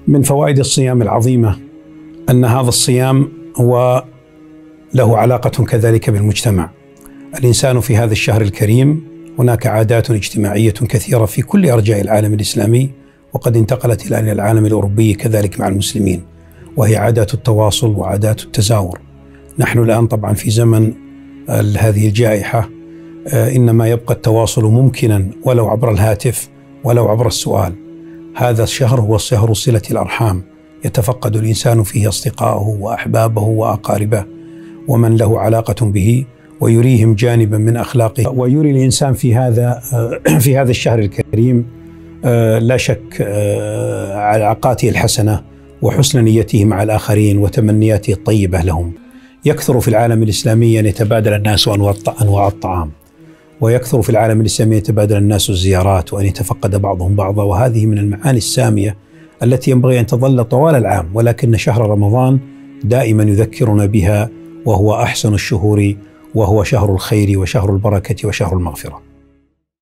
من فوائد الصيام العظيمة أن هذا الصيام هو له علاقة كذلك بالمجتمع. الإنسان في هذا الشهر الكريم هناك عادات اجتماعية كثيرة في كل أرجاء العالم الإسلامي، وقد انتقلت إلى العالم الأوروبي كذلك مع المسلمين، وهي عادات التواصل وعادات التزاور. نحن الآن طبعا في زمن هذه الجائحة، إنما يبقى التواصل ممكنا ولو عبر الهاتف ولو عبر السؤال. هذا الشهر هو شهر صلة الأرحام، يتفقد الإنسان فيه أصدقائه وأحبابه وأقاربه ومن له علاقة به، ويريهم جانبا من أخلاقه، ويري الإنسان في هذا الشهر الكريم لا شك علاقاته الحسنة وحسن نيته مع الآخرين وتمنياته الطيبة لهم. يكثر في العالم الإسلامي أن يتبادل الناس أنواع الطعام، ويكثر في العالم الإسلامي يتبادل الناس الزيارات وأن يتفقد بعضهم بعضا، وهذه من المعاني السامية التي ينبغي أن تظل طوال العام، ولكن شهر رمضان دائما يذكرنا بها، وهو أحسن الشهور، وهو شهر الخير وشهر البركة وشهر المغفرة.